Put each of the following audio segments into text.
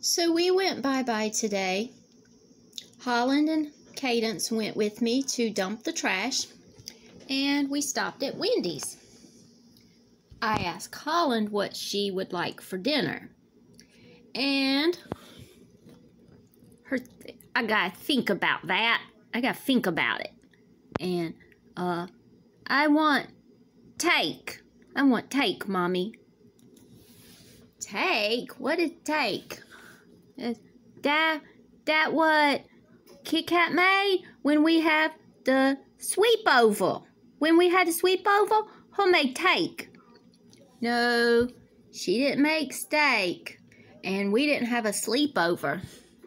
So we went bye-bye today. Holland and Cadence went with me to dump the trash, and we stopped at Wendy's. I asked Holland what she would like for dinner, and I gotta think about that. I gotta think about it. And I want take. I want take, Mommy. Take? What is take? That what Kit Kat made when we have the sleepover. When we had the sleepover, who made take? No, she didn't make steak, and we didn't have a sleepover.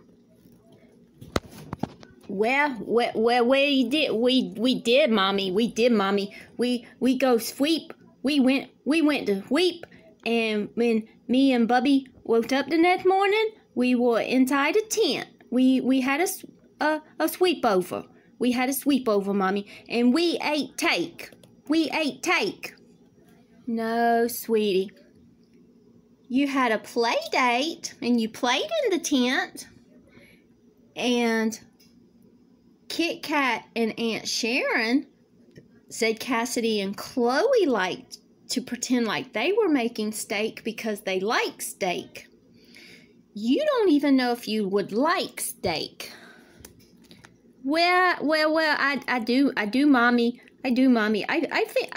Well, we did. We did, Mommy. We did, Mommy. We go sweep. We went to sweep, and when me and Bubby woke up the next morning, we were inside a tent. We had a sleepover. We had a sleepover, Mommy, and we ate take. We ate take. No, sweetie. You had a play date, and you played in the tent, and Kit Kat and Aunt Sharon said Cassidy and Chloe liked to pretend like they were making steak because they like steak. You don't even know if you would like steak. Well, I do, Mommy. I do, Mommy. I think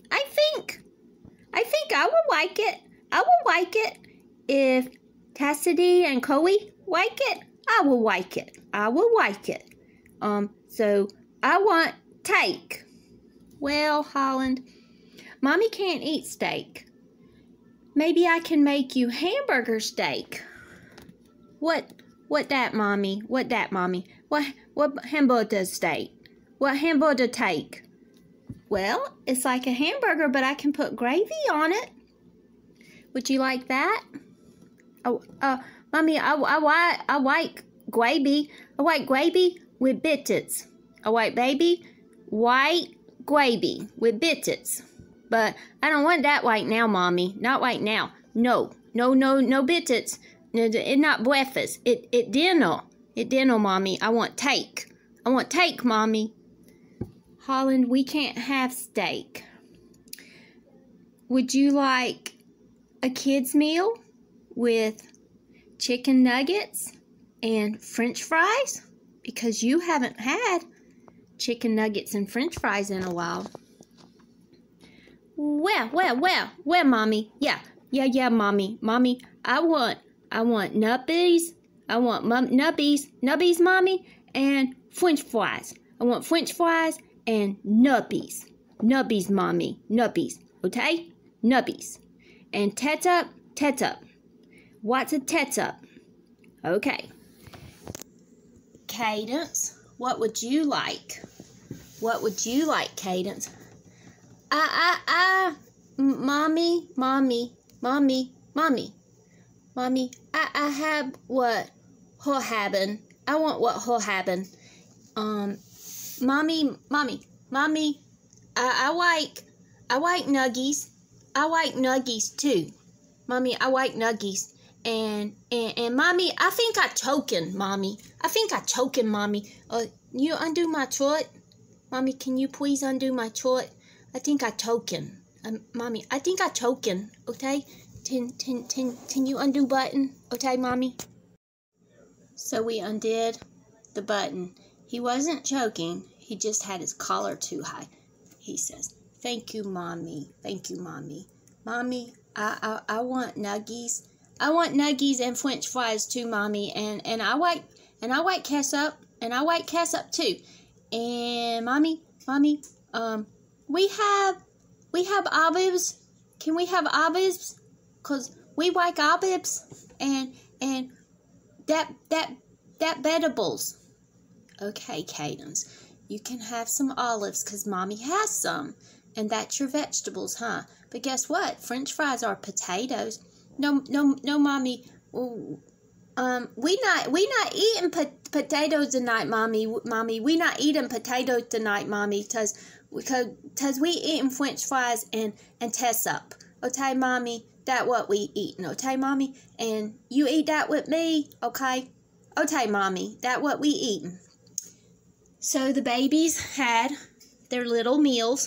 I would like it. I would like it if Cassidy and Chloe like it. I will like it. I will like it. So I want take. Well, Holland, Mommy can't eat steak. Maybe I can make you hamburger steak. What that, Mommy? What that, Mommy? What hamburger steak? What hamburger take? Well, it's like a hamburger, but I can put gravy on it. Would you like that? Oh, Mommy, I like gravy. I like gravy with biscuits. I like white gravy with biscuits. But I don't want that right now, Mommy. Not right now. No biscuits. It's not breakfast. It dinner. It dinner, Mommy. I want take. I want take, Mommy. Holland, we can't have steak. Would you like a kid's meal with chicken nuggets and French fries? Because you haven't had chicken nuggets and French fries in a while. Well, Mommy. Yeah, Mommy. Mommy, I want nubbies. I want nubbies, Mommy, and French fries. I want French fries and nubbies. Nubbies, Mommy. Nubbies, okay? Nubbies. And tetsup. What's a tetsup? Okay. Cadence, what would you like? What would you like, Cadence? Mommy, I have what her haben. I want what her haben. Mommy, I like nuggies. I like nuggies too. Mommy, I like nuggies. And Mommy, I think I choking, Mommy. I think I choking, Mommy. You undo my short? Mommy, can you please undo my short? I think I choking. Mommy, I think I choking, okay? Can you undo button? Okay, Mommy? So we undid the button. He wasn't choking. He just had his collar too high. He says, "Thank you, Mommy. Thank you, Mommy. Mommy, I want nuggies. I want nuggies and French fries too, Mommy. And I like ketchup. And I like ketchup too. And Mommy, we have olives. Can we have olives? 'Cause we like olives and that vegetables." Okay, Cadence, you can have some olives 'cause Mommy has some, and that's your vegetables, huh? But guess what? French fries are potatoes. No, Mommy. We not eating potatoes tonight, Mommy. Mommy, we not eating potatoes tonight, Mommy, 'cause we eating French fries and tetsup. Okay, Mommy. That what we eating, okay, Mommy? And you eat that with me, okay? Okay, Mommy, that what we eating. So the babies had their little meals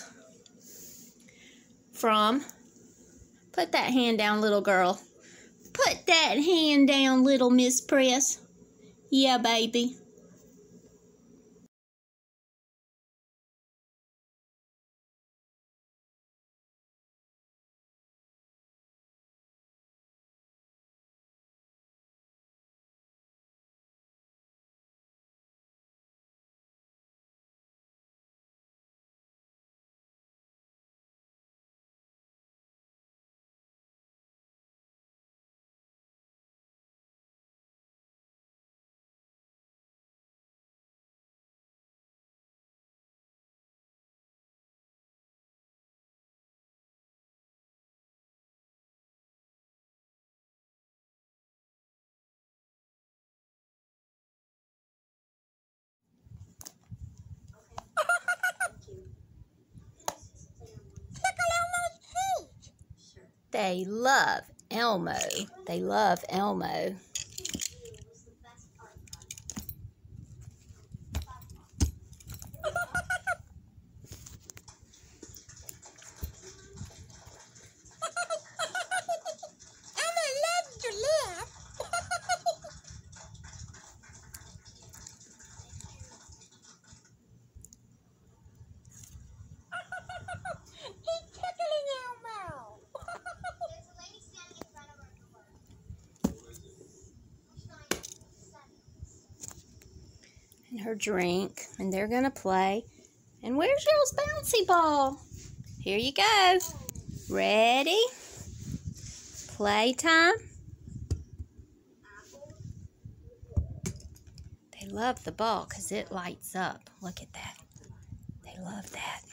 from, put that hand down, little girl. Put that hand down, little Miss Press. Yeah, baby. They love Elmo. They love Elmo. And her drink, and they're gonna play. And where's y'all's bouncy ball? Here you go. Ready? Playtime. They love the ball because it lights up. Look at that. They love that.